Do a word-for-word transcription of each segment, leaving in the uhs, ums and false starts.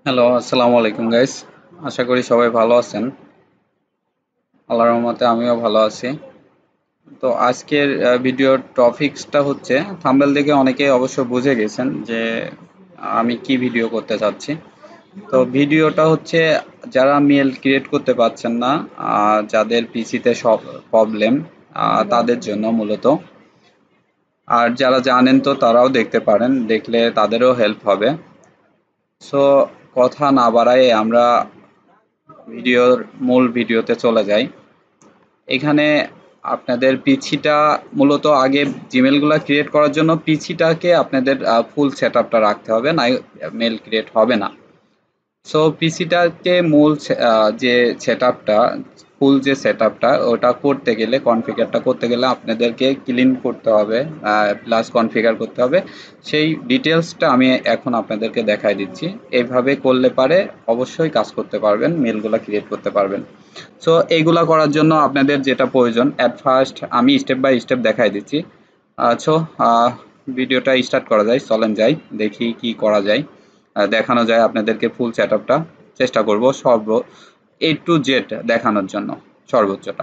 Hello, আসসালামু আলাইকুম guys. আশা করি সবাই ভালো আছেন। আল্লাহর রহমতে আমিও ভালো আছি। তো আজকের আ ভিডিওর টপিকসটা হচ্ছে থাম্বনেল দেখে অনেকেই অবশ্য বুঝে গেছেন যে আমি কি ভিডিও করতে চাচ্ছি। তো ভিডিওটা হচ্ছে যারা মেল ক্রিয়েট করতে পারছেন না, আ যাদের পিসিতে সব প্রবলেম, আ তাদের জন্য মূলত। আর যারা জানেন তো তারাও দেখতে পারেন, দেখলে তাদেরও হেল্প হবে। সো কথা না বাড়ায়ে আমরা ভিডিওর মূল ভিডিওতে চলে যাই। এখানে আপনাদের পিছিটা মূলত আগে জিমেলগুলা ক্রিয়েট করার জন্য পিছিটাকে আপনাদের ফুল সেট আপটা রাখতে হবে, না মেল ক্রিয়েট হবে না। সো পিসিটাকে মূল সে- আহ, যে সেট আপটা ফুল যে সেট আপটা ওটা করতে গেলে কনফিগারটা করতে গেলে আপনাদেরকে ক্লিন করতে হবে, প্লাস কনফিগার করতে হবে। সেই ডিটেলসটা আমি এখন আপনাদেরকে দেখাই দিচ্ছি। এইভাবে করলে পারে অবশ্যই কাজ করতে পারবেন, মেলগুলা ক্রিয়েট করতে পারবেন। সো এইগুলা করার জন্য আপনাদের যেটা প্রয়োজন, অ্যাট ফার্স্ট আমি স্টেপ বাই স্টেপ দেখাই দিচ্ছি। সো ভিডিওটা স্টার্ট করা যায়, চলেন যাই দেখি কি করা যায়। আহ, দেখানো যায় আপনাদেরকে ফুল সেট আপটা চেষ্টা করব সর্ব এ টু জেড দেখানোর জন্য সর্বোচ্চটা।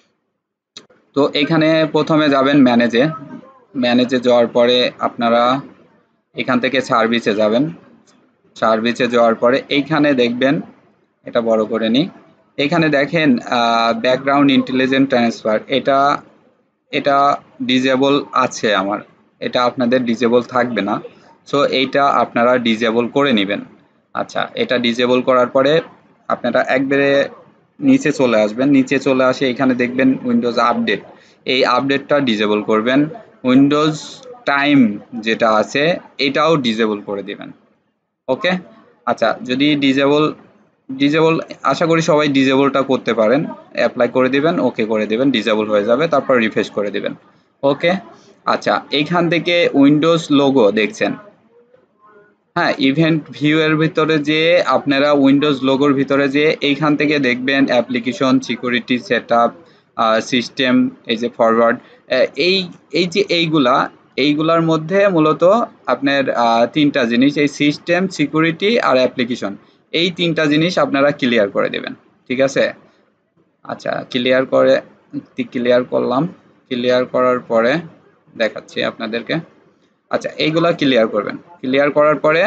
তো এখানে প্রথমে যাবেন ম্যানেজে। ম্যানেজে যাওয়ার পরে আপনারা এখান থেকে সার্ভিসে যাবেন। সার্ভিসে যাওয়ার পরে এইখানে দেখবেন, এটা বড় করে নিই। এখানে দেখেন ব্যাকগ্রাউন্ড ইন্টেলিজেন্ট ট্রান্সফার, এটা এটা ডিজেবল আছে আমার, এটা আপনাদের ডিজেবল থাকবে না। সো এইটা আপনারা ডিজেবল করে নেবেন। আচ্ছা, এটা ডিজেবল করার পরে আপনারা একবারে নিচে চলে আসবেন। নিচে চলে আসে এখানে দেখবেন উইন্ডোজ আপডেট, এই আপডেটটা ডিজেবল করবেন। উইন্ডোজ টাইম যেটা আছে এটাও ডিজেবল করে দিবেন। ওকে। আচ্ছা, যদি ডিজেবল ডিজেবল আশা করি সবাই ডিজেবলটা করতে পারেন। অ্যাপ্লাই করে দিবেন, ওকে করে দিবেন, ডিজেবল হয়ে যাবে, তারপর রিফ্রেশ করে দিবেন। ওকে। আচ্ছা, এইখান থেকে উইন্ডোজ লোগো দেখছেন, হ্যাঁ, ইভেন্ট ভিউ এর ভিতরে যে আপনারা উইন্ডোজ লোগোর ভিতরে যে এইখান থেকে দেখবেন অ্যাপ্লিকেশন সিকিউরিটি সেটআপ সিস্টেম, এই যে ফরওয়ার্ড, এই এই যে এইগুলা এইগুলার মধ্যে মূলত আপনার আহ, তিনটা জিনিস, এই সিস্টেম সিকিউরিটি আর অ্যাপ্লিকেশন, এই তিনটা জিনিস আপনারা ক্লিয়ার করে দেবেন। ঠিক আছে। আচ্ছা, ক্লিয়ার করে ক্লিয়ার করলাম। ক্লিয়ার করার পরে দেখাচ্ছি আপনাদেরকে। আচ্ছা, এইগুলা ক্লিয়ার করবেন। ক্লিয়ার করার পরে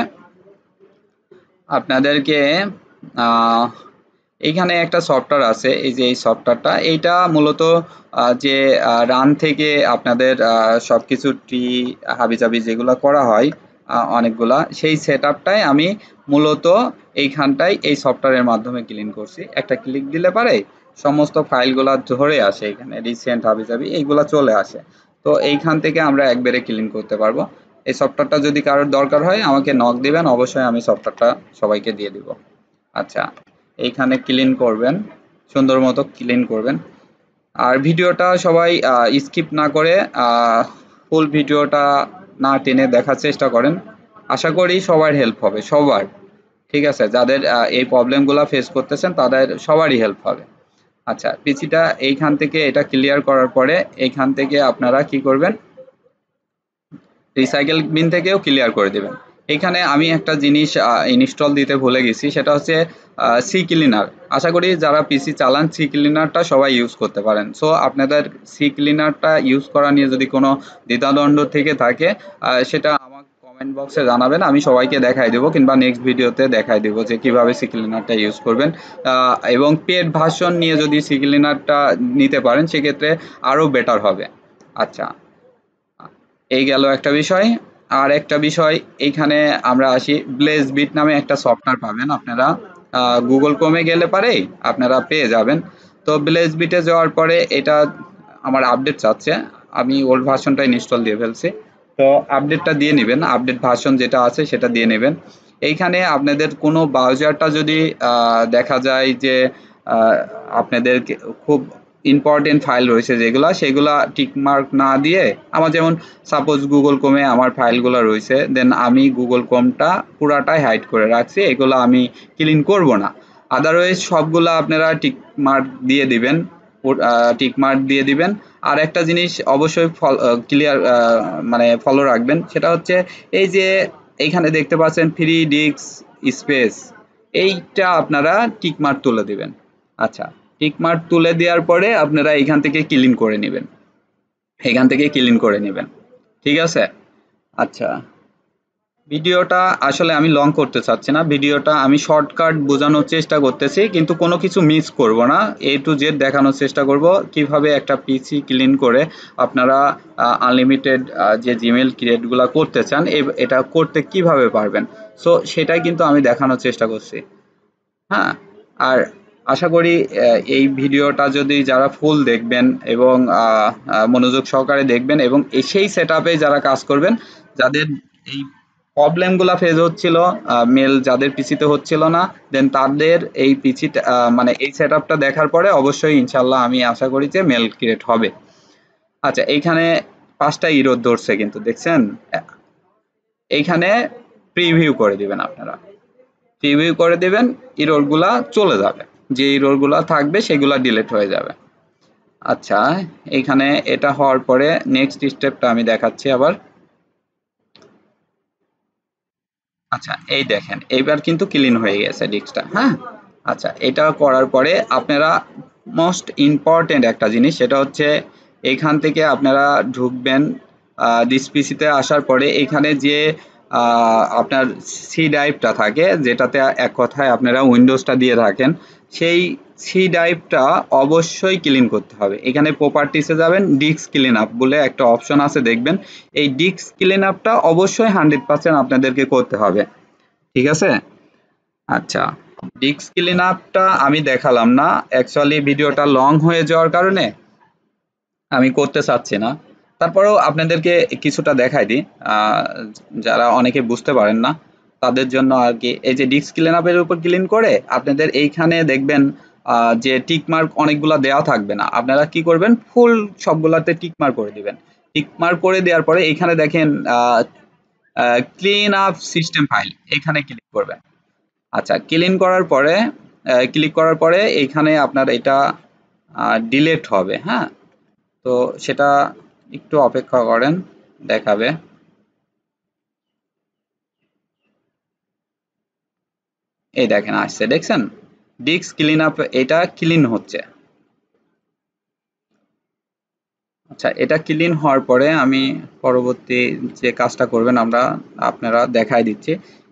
আপনাদেরকে আহ, এইখানে একটা সফটওয়্যার আছে, এই যে এই সফটওয়্যারটা, এইটা মূলত আহ, যে রান থেকে আপনাদের আহ, সবকিছু ট্রি হাবিজাবি যেগুলো করা হয়, আহ, অনেকগুলা, সেই সেট আপটাই আমি মূলত এইখানটাই এই সফটওয়্যারের মাধ্যমে ক্লিন করছি। একটা ক্লিক দিলে পারে সমস্ত ফাইলগুলা ধরে আসে, এখানে রিসেন্ট হাবিজাবি এইগুলা চলে আসে। তো এইখান থেকে আমরা একবারে ক্লিন করতে পারবো। এই সফটওয়্যারটা যদি কারোর দরকার হয় আমাকে নক দিবেন, অবশ্যই আমি সফটওয়্যারটা সবাইকে দিয়ে দিব। আচ্ছা, এইখানে ক্লিন করবেন, সুন্দর মতো ক্লিন করবেন। আর ভিডিওটা সবাই স্কিপ না করে ফুল ভিডিওটা না টেনে দেখার চেষ্টা করেন। আশা করি সবার হেল্প হবে, সবার। ঠিক আছে, যাদের আহ, এই প্রবলেমগুলো ফেস করতেছেন তাদের সবারই হেল্প হবে। আচ্ছা, পিসিটা এইখান থেকে এটা ক্লিয়ার করার পরে এইখান থেকে আপনারা কি করবেন, রিসাইকেল বিন থেকেও ক্লিয়ার করে দেবেন। এখানে আমি একটা জিনিস ইনস্টল দিতে ভুলে গেছি, সেটা হচ্ছে সি ক্লিনার। আশা করি যারা পিসি চালান সি ক্লিনারটা সবাই ইউজ করতে পারেন। সো আপনাদের সি ক্লিনারটা ইউজ করা নিয়ে যদি কোনো দ্বিধাদ্বন্দ্ব থেকে থাকে, আহ, সেটা আমার কমেন্ট বক্সে জানাবেন, আমি সবাইকে দেখাই দেবো, কিংবা নেক্সট ভিডিওতে দেখাই দেবো যে কিভাবে সি ক্লিনারটা ইউজ করবেন। আহ, এবং পেড ভার্সন নিয়ে যদি সি ক্লিনারটা নিতে পারেন সেক্ষেত্রে আরও বেটার হবে। আচ্ছা, এই গেল একটা বিষয়। আর একটা বিষয়, এইখানে আমরা আসি, ব্লেজ বিট নামে একটা সফটওয়্যার পাবেন আপনারা, গুগল ক্রোমে গেলে পারে আপনারা পেয়ে যাবেন। তো ব্লেজ বিটে যাওয়ার পরে এটা আমার আপডেট চাচ্ছে, আমি ওল্ড ভার্সনটা ইনস্টল দিয়ে ফেলছি। তো আপডেটটা দিয়ে নেবেন, আপডেট ভার্সন যেটা আছে সেটা দিয়ে নেবেন। এইখানে আপনাদের কোনো ব্রাউজারটা যদি আহ, দেখা যায় যে আহ, আপনাদের খুব ইম্পর্টেন্ট ফাইল রয়েছে যেগুলা, সেগুলা টিকমার্ক না দিয়ে, আমার যেমন সাপোজ গুগল ক্রোমে আমার ফাইলগুলো রয়েছে, দেন আমি গুগল ক্রোমটা পুরাটাই হাইড করে রাখছি, এগুলো আমি ক্লিন করব না। আদারওয়াইজ সবগুলা আপনারা টিকমার্ক দিয়ে দিবেন, টিকমার্ক দিয়ে দিবেন। আর একটা জিনিস অবশ্যই ক্লিয়ার মানে ফলো রাখবেন, সেটা হচ্ছে এই যে এইখানে দেখতে পাচ্ছেন ফ্রি ডিস্ক স্পেস, এইটা আপনারা টিক মার্ক তুলে দিবেন। আচ্ছা, টিক মার্ক তুলে দেওয়ার পরে আপনারা এখান থেকে ক্লিন করে নেবেন, এখান থেকে ক্লিন করে নেবেন, ঠিক আছে? আচ্ছা, ভিডিওটা আসলে আমি লং করতে চাচ্ছি না, ভিডিওটা আমি শর্টকাট বোঝানোর চেষ্টা করতেছি, কিন্তু কোনো কিছু মিস করব না, এ টু জেড দেখানোর চেষ্টা করব কিভাবে একটা পিসি ক্লিন করে আপনারা আনলিমিটেড যে জিমেল ক্রিয়েটগুলো করতে চান এটা করতে কিভাবে পারবেন। সো সেটাই কিন্তু আমি দেখানোর চেষ্টা করছি। হ্যাঁ, আর আশা করি আহ, এই ভিডিওটা যদি যারা ফুল দেখবেন এবং আহ, আহ, মনোযোগ সহকারে দেখবেন এবং এই সেই সেট আপে যারা কাজ করবেন, যাদের এই প্রবলেমগুলা ফেস হচ্ছিল, মেল যাদের পিসিতে হচ্ছিল না, দেন তাদের এই পিসি মানে এই সেট আপটা দেখার পরে অবশ্যই ইনশাল্লাহ আমি আশা করি যে মেল ক্রিয়েট হবে। আচ্ছা, এইখানে পাঁচটা ইরোর ধরছে কিন্তু দেখছেন, এইখানে প্রিভিউ করে দিবেন আপনারা, প্রিভিউ করে দিবেন, ইরোরগুলা চলে যাবে, যে ইরোরগুলা থাকবে সেগুলা ডিলিট হয়ে যাবে। আচ্ছা, এইখানে এটা হওয়ার পরে নেক্সট স্টেপটা আমি দেখাচ্ছি আবার। আচ্ছা, এই দেখেন এইবার কিন্তু ক্লিন হয়ে গেছে ডিস্কটা। হ্যাঁ, আচ্ছা, এটা করার পরে আপনারা মোস্ট ইম্পর্টেন্ট একটা জিনিস, সেটা হচ্ছে এইখান থেকে আপনারা ঢুকবেন দিস পিসিতে আসার পরে এখানে যে আহ, আপনার সি ড্রাইভটা থাকে, যেটাতে এক কথায় আপনারা উইন্ডোজটা দিয়ে থাকেন, সেই সি ড্রাইভটা অবশ্যই ক্লিন করতে হবে। এখানে প্রপার্টিসে যাবেন, ডিস্ক ক্লিন আপ বলে একটা অপশন আছে দেখবেন, এই ডিস্ক ক্লিন আপটা অবশ্যই হান্ড্রেড পার্সেন্ট আপনাদেরকে করতে হবে, ঠিক আছে? আচ্ছা, ডিস্ক ক্লিন আপটা আমি দেখালাম না, অ্যাকচুয়ালি ভিডিওটা লং হয়ে যাওয়ার কারণে আমি করতে চাচ্ছি না, তারপরেও আপনাদেরকে কিছুটা দেখাই দিই, আহ, যারা অনেকে বুঝতে পারেন না তাদের জন্য আর কি। এই যে ডিস্ক ক্লিন আপের উপর ক্লিন করে আপনাদের এইখানে দেখবেন আহ, যে টিক মার্ক অনেকগুলা দেওয়া থাকবে না, আপনারা কি করবেন ফুল সবগুলাতে টিক মার্ক করে দিবেন। টিক মার্ক করে দেওয়ার পরে এখানে দেখেন ক্লিন আপ সিস্টেম ফাইল, এখানে ক্লিক করবেন। আচ্ছা, ক্লিন করার পরে ক্লিক করার পরে এইখানে আপনার এটা ডিলেট হবে। হ্যাঁ, তো সেটা একটু অপেক্ষা করেন, দেখাবে। এই দেখেন আসছে, দেখছেন ডিস্ক ক্লিন আপ, এটা ক্লিন হচ্ছে। আচ্ছা, এটা ক্লিন হওয়ার পরে আমি পরবর্তী যে কাজটা করবেন আমরা আপনারা দেখাই দিচ্ছি।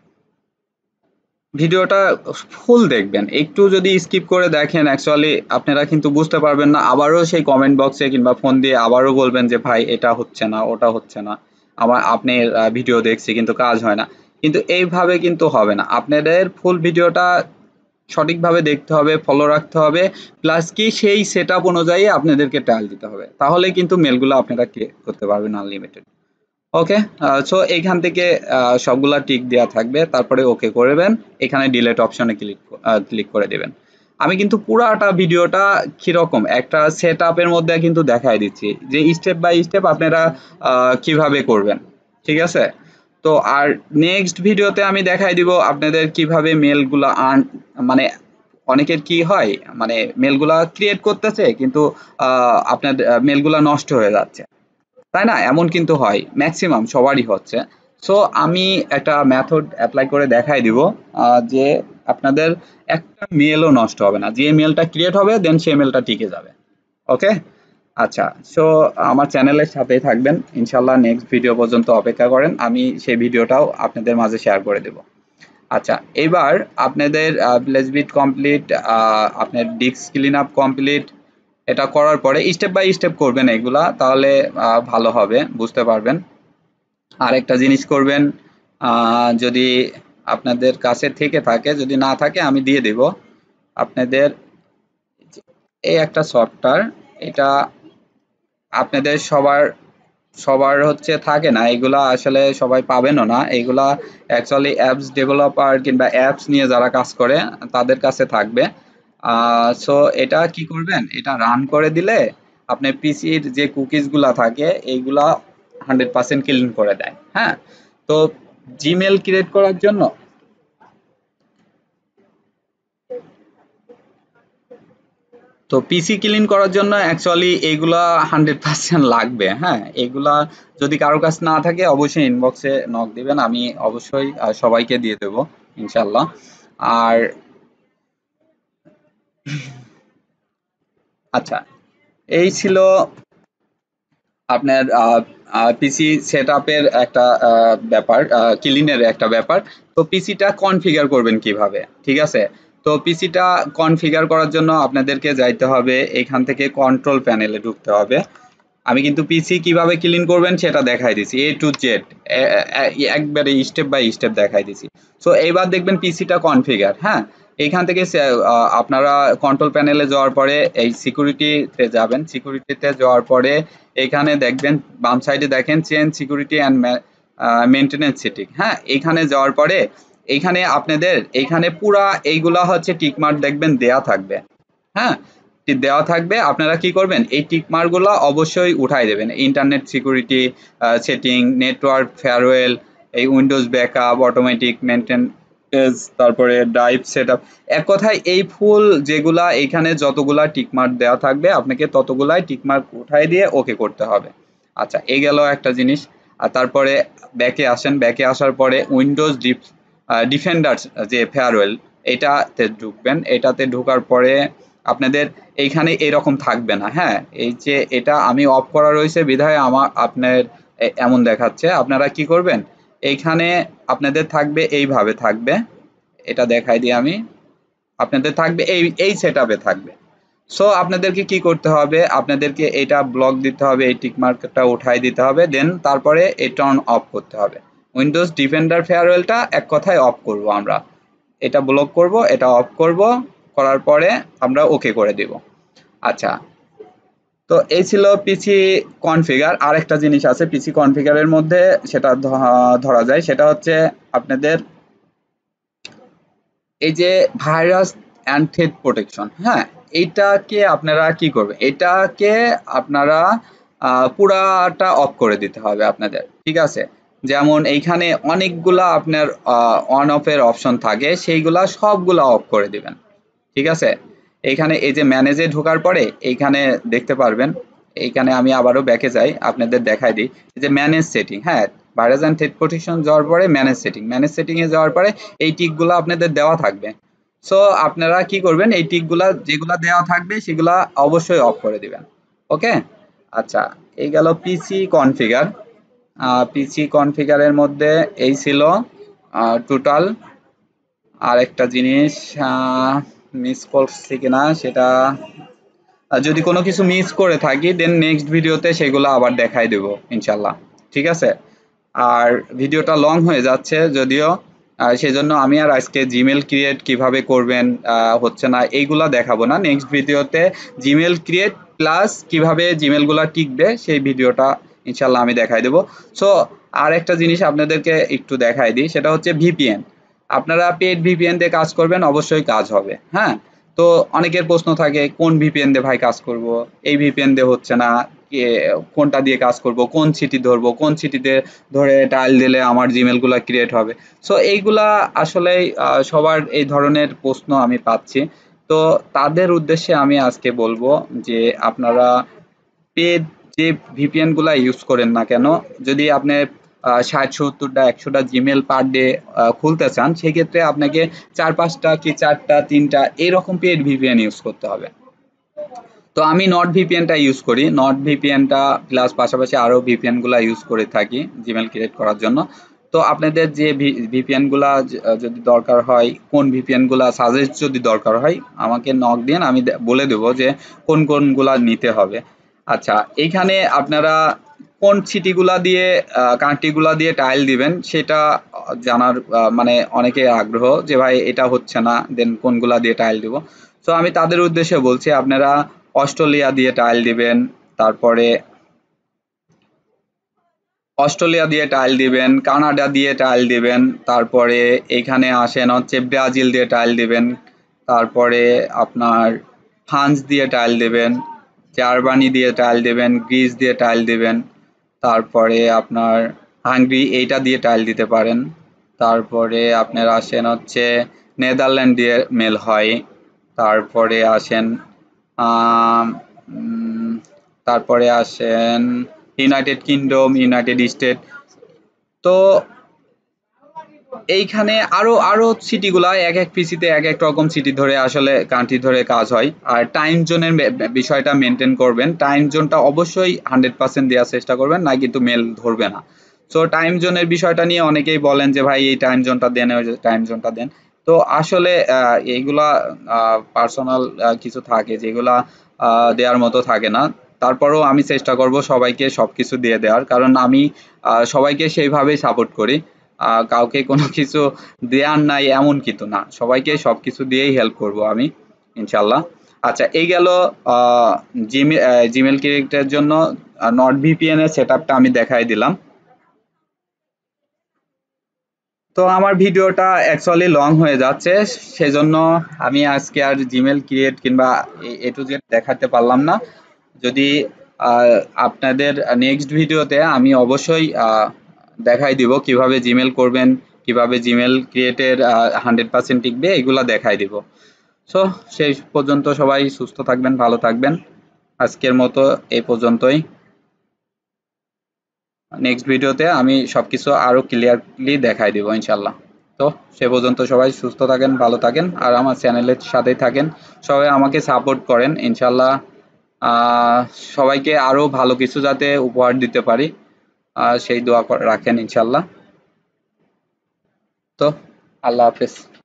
ভিডিওটা ফুল দেখবেন, একটু যদি স্কিপ করে দেখেন অ্যাকচুয়ালি আপনারা কিন্তু বুঝতে পারবেন না, আবারও সেই কমেন্ট বক্সে কিংবা ফোন দিয়ে আবারও বলবেন যে ভাই এটা হচ্ছে না, ওটা হচ্ছে না, আমার আপনি ভিডিও দেখছি কিন্তু কাজ হয় না। কিন্তু এইভাবে কিন্তু হবে না, আপনাদের ফুল ভিডিওটা সঠিকভাবে দেখতে হবে, ফলো রাখতে হবে, প্লাস কি সেই সেট আপ অনুযায়ী আপনাদেরকে ট্রায়াল দিতে হবে, তাহলে কিন্তু মেলগুলো আপনারা ক্রিয়েট করতে পারবেন আনলিমিটেড। ওকে, সো এইখান থেকে আহ, সবগুলা টিক দেওয়া থাকবে, তারপরে ওকে করবেন, এখানে ডিলেট অপশনে ক্লিক ক্লিক করে দেবেন। আমি কিন্তু পুরাটা ভিডিওটা কিরকম একটা সেট আপের মধ্যে কিন্তু দেখাই দিচ্ছি যে স্টেপ বাই স্টেপ আপনারা আহ, কিভাবে করবেন, ঠিক আছে? তো আর নেক্সট ভিডিওতে আমি দেখাই দিব আপনাদের কিভাবে মেলগুলা আর্ন, মানে অনেকের কি হয় মানে মেলগুলা ক্রিয়েট করতেছে কিন্তু আহ, আপনার মেলগুলা নষ্ট হয়ে যাচ্ছে, তাই না? এমন কিন্তু হয়, ম্যাক্সিমাম সবারই হচ্ছে। সো আমি একটা মেথড অ্যাপ্লাই করে দেখাই দিব আহ, যে আপনাদের একটা মেলও নষ্ট হবে না, যে মেলটা ক্রিয়েট হবে দেন সেই মেলটা টিকে যাবে। ওকে, আচ্ছা, সো আমার চ্যানেলের সাথেই থাকবেন ইনশাল্লাহ, নেক্সট ভিডিও পর্যন্ত অপেক্ষা করেন, আমি সেই ভিডিওটাও আপনাদের মাঝে শেয়ার করে দেব। আচ্ছা, এবার আপনাদের প্লেসবিট কমপ্লিট, আপনার ডিস্ক ক্লিন আপ কমপ্লিট, এটা করার পরে স্টেপ বাই স্টেপ করবেন এগুলা, তাহলে আহ, ভালো হবে, বুঝতে পারবেন। আর একটা জিনিস করবেন, আহ, যদি আপনাদের কাছে থেকে থাকে, যদি না থাকে আমি দিয়ে দেব আপনাদের, এই একটা সফটওয়্যার, এটা আপনাদের সবার সবার হচ্ছে থাকে না, এগুলা আসলে সবাই পাবেনও না, এগুলা অ্যাকচুয়ালি অ্যাপস ডেভেলপার কিংবা অ্যাপস নিয়ে যারা কাজ করে তাদের কাছে থাকবে। সো এটা কি করবেন, এটা রান করে দিলে আপনার পিসির যে কুকিজ গুলা থাকে এইগুলা হান্ড্রেড পার্সেন্ট ক্লিন করে দেয়। হ্যাঁ, তো জিমেল ক্রিয়েট করার জন্য, তো পিসি ক্লিন করার জন্য অ্যাকচুয়ালি এইগুলা হান্ড্রেড পার্সেন্ট লাগবে। হ্যাঁ, এগুলা যদি কারোর কাছে না থাকে অবশ্যই ইনবক্সে নক দিবেন, আমি অবশ্যই আহ, সবাইকে দিয়ে দেবো ইনশাল্লাহ। আর আচ্ছা, এই ছিল আপনার পিসি সেটআপের একটা আহ, ব্যাপার, ক্লিনের একটা ব্যাপার। তো পিসিটা কনফিগার করবেন কিভাবে, ঠিক আছে? তো পিসিটা কনফিগার করার জন্য আপনাদেরকে যাইতে হবে এখান থেকে কন্ট্রোল প্যানেলে ঢুকতে হবে। আমি কিন্তু পিসি কিভাবে ক্লিন করবেন সেটা দেখাই দিছি, এ টু জেড একবারে স্টেপ বাই স্টেপ দেখাই দিছি। সো এইবার দেখবেন পিসিটা কনফিগার। হ্যাঁ, এইখান থেকে সে- আহ, আপনারা কন্ট্রোল প্যানেলে যাওয়ার পরে এই সিকিউরিটিতে যাবেন। সিকিউরিটিতে যাওয়ার পরে এখানে দেখবেন বাম সাইডে দেখেন change security and maintenance setting. হ্যাঁ, এইখানে যাওয়ার পরে এইখানে আপনাদের এইখানে পুরা এইগুলা হচ্ছে টিকমার্ক দেখবেন দেয়া থাকবে। হ্যাঁ, টি দেওয়া থাকবে। আপনারা কি করবেন, এই টিক মার্কগুলো অবশ্যই উঠাই দেবেন। Internet security setting, network firewall, এই উইন্ডোজ ব্যাকআপ, অটোমেটিক মেনটেন্স, তারপরে ড্রাইভ সেটআপ। এক কথায় এই ফুল যেগুলা এখানে যতগুলা টিক মার্ক দেওয়া থাকবে আপনাকে ততগুলাই টিক মার্ক উঠাই দিয়ে ওকে করতে হবে। আচ্ছা, এই গেল একটা জিনিস। আর তারপরে ব্যাকে আসেন। ব্যাকে আসার পরে উইন্ডোজ ডিপ ডিফেন্ডার যে ফেয়ারওয়েল, এটাতে ঢুকবেন। এটাতে ঢোকার পরে আপনাদের এইখানে এরকম থাকবে না। হ্যাঁ, এই যে এটা আমি অফ করা রয়েছে বিধায় আমার আপনার এ- এমন দেখাচ্ছে। আপনারা কি করবেন, এইখানে আপনাদের থাকবে এইভাবে থাকবে। এটা দেখাই দিই আমি। আপনাদের থাকবে এই এই সেটআপে থাকবে। সো আপনাদেরকে কি করতে হবে, আপনাদেরকে এটা ব্লক দিতে হবে, এই টিক মার্কটা উঠাই দিতে হবে, দেন তারপরে এটা অন অফ করতে হবে। উইন্ডোজ ডিফেন্ডার ফেয়ারওয়েলটা এক কথায় অফ করব আমরা। এটা ব্লক করব, এটা অফ করব, করার পরে আমরা ওকে করে দিব। আচ্ছা, তো এই ছিল পিসি কনফিগার। আরেকটা জিনিস আছে পিসি কনফিগারের মধ্যে, সেটা ধ- ধরা যায়, সেটা হচ্ছে আপনাদের এই যে ভাইরাস অ্যান্ড থ্রেট প্রোটেকশন। হ্যাঁ, এইটাকে আপনারা কি করবেন, এটাকে আপনারা আহ, পুরাটা অফ করে দিতে হবে আপনাদের, ঠিক আছে? যেমন এইখানে অনেকগুলা আপনার অন অফ এর অপশন থাকে, সেইগুলা সবগুলা অফ করে দিবেন, ঠিক আছে? এইখানে এই যে ম্যানেজে ঢোকার পরে এইখানে দেখতে পারবেন। এইখানে আমি আবারও ব্যাকে যাই, আপনাদের দেখাই দিই। এই যে ম্যানেজ সেটিং, হ্যাঁ, ভাইরাস অ্যান্ড থ্রেট প্রোটেকশন যাওয়ার পরে ম্যানেজ সেটিং, ম্যানেজ সেটিং এ যাওয়ার পরে এই টিকগুলো আপনাদের দেওয়া থাকবে। সো আপনারা কি করবেন, এই টিকগুলা যেগুলা দেওয়া থাকবে সেগুলা অবশ্যই অফ করে দিবেন। ওকে, আচ্ছা, এই গেল পিসি কনফিগার। পিসি কনফিগারের মধ্যে এই ছিল টোটাল। আর একটা জিনিস মিস করছি কিনা সেটা, আর যদি কোনো কিছু মিস করে থাকি দেন নেক্সট ভিডিওতে সেগুলো আবার দেখাই দেব ইনশাল্লাহ, ঠিক আছে? আর ভিডিওটা লং হয়ে যাচ্ছে যদিও, আহ, সেজন্য আমি আর আজকে জিমেল ক্রিয়েট কিভাবে করবেন আহ, হচ্ছে না এইগুলা দেখাবো না। নেক্সট ভিডিওতে জিমেল ক্রিয়েট প্লাস কিভাবে জিমেলগুলা টিকবে সেই ভিডিওটা ইনশাল্লাহ আমি দেখাই দেবো। সো আর একটা জিনিস আপনাদেরকে একটু দেখাই দিই, সেটা হচ্ছে ভিপিএন। আপনারা পেড ভিপিএন দিয়ে কাজ করবেন, অবশ্যই কাজ হবে। হ্যাঁ, তো অনেকের প্রশ্ন থাকে কোন ভিপিএন দিয়ে ভাই কাজ করব, এই ভিপিএন দিয়ে হচ্ছে না, কোনটা দিয়ে কাজ করব, কোন সিটি ধরবো, কোন সিটিতে ধরে টাইল দিলে আমার জিমেল গুলা ক্রিয়েট হবে। সো এইগুলা আসলে সবার এই ধরনের প্রশ্ন আমি পাচ্ছি। তো তাদের উদ্দেশ্যে আমি আজকে বলবো যে আপনারা পেড যে ভিপিএন গুলা ইউজ করেন না কেন, যদি আপনি ষাট সত্তরটা একশোটা জিমেল পার ডে খুলতে চান, সেক্ষেত্রে আপনাকে চার পাঁচটা কি চারটা তিনটা এরকম পেড ভিপিএন ইউজ করতে হবে। তো আমি নট ভিপিএনটা ইউজ করি, নট ভিপিএনটা প্লাস পাশাপাশি আরও ভিপিএন গুলা ইউজ করে থাকি জিমেল ক্রিয়েট করার জন্য। তো আপনাদের যে ভিপিএন গুলা যদি দরকার হয়, কোন ভিপিএন গুলা সাজেস্ট যদি দরকার হয় আমাকে নক দিন, আমি বলে দেবো যে কোন কোন গুলা নিতে হবে। আচ্ছা, এইখানে আপনারা কোন সিটিগুলা দিয়ে কান্ট্রিগুলা দিয়ে টাইল দিবেন সেটা জানার মানে অনেকে আগ্রহ যে ভাই এটা হচ্ছে না, দেন কোনগুলা দিয়ে টাইল দিব। তো আমি তাদের উদ্দেশ্যে বলছি আপনারা অস্ট্রেলিয়া দিয়ে টাইল দিবেন, তারপরে অস্ট্রেলিয়া দিয়ে টাইল দিবেন, কানাডা দিয়ে টাইল দিবেন, তারপরে এইখানে আসেন হচ্ছে ব্রাজিল দিয়ে টাইল দিবেন, তারপরে আপনার ফ্রান্স দিয়ে টাইল দিবেন, জার্মানি দিয়ে টাইল দিবেন, গ্রিস দিয়ে টাইল দিবেন, তারপরে আপনার হাঙ্গরি এইটা দিয়ে টাইল দিতে পারেন। তারপরে আপনার আসেন হচ্ছে নেদারল্যান্ড দিয়ে মেল হয়। তারপরে আসেন আম, উম, তারপরে আসেন ইউনাইটেড কিংডম, ইউনাইটেড স্টেট। তো এইখানে আরো আরো সিটিগুলা এক এক পিসিতে এক এক রকম সিটি ধরে আসলে কান্ট্রি ধরে কাজ হয়। আর টাইম জোনের বিষয়টা মেনটেন করবেন, টাইম জোনটা অবশ্যই হান্ড্রেড পার্সেন্ট দেওয়ার চেষ্টা করবেন, না কিন্তু মেল ধরবে না। সো টাইম জোনের বিষয়টা নিয়ে অনেকেই বলেন যে ভাই এই টাইম জোনটা দেন, ওই টাইম জোনটা দেন। তো আসলে আহ, এইগুলা পার্সোনাল কিছু থাকে যেগুলা আহ, দেওয়ার মতো থাকে না। তারপরেও আমি চেষ্টা করব সবাইকে সবকিছু দিয়ে দেওয়ার, কারণ আমি আহ, সবাইকে সেইভাবেই সাপোর্ট করি। আহ, কাউকে কোনো কিছু দেয়ার নাই এমন কিন্তু না, সবাইকে সবকিছু দিয়েই হেল্প করব আমি, ইনশাল্লাহ। আচ্ছা, এই গেল জিমেল জিমেল ক্রিয়েটের জন্য নট ভিপিএন এর সেট আপটা আমি দেখাই দিলাম। তো আমার ভিডিওটা অ্যাকচুয়ালি লং হয়ে যাচ্ছে, সেজন্য আমি আজকে আর জিমেল ক্রিয়েট কিংবা এ টু জেড দেখাতে পারলাম না। যদি আহ, আপনাদের নেক্সট ভিডিওতে আমি অবশ্যই আহ, দেখাই দিব কিভাবে জিমেল করবেন, কিভাবে জিমেল ক্রিয়েটের হান্ড্রেড পার্সেন্ট টিকবে, এগুলা দেখাই দিব। সো সেই পর্যন্ত সবাই সুস্থ থাকবেন, ভালো থাকবেন। আজকের মতো এই পর্যন্তই। নেক্সট ভিডিওতে আমি সবকিছু আরো ক্লিয়ারলি দেখাই দিব ইনশাল্লাহ। তো সে পর্যন্ত সবাই সুস্থ থাকেন, ভালো থাকেন, আর আমার চ্যানেলের সাথেই থাকেন। সবাই আমাকে সাপোর্ট করেন ইনশাল্লাহ। আহ, সবাইকে আরো ভালো কিছু যাতে উপহার দিতে পারি, আহ, সেই দোয়া রাখেন ইনশাল্লাহ। তো আল্লাহ হাফেজ।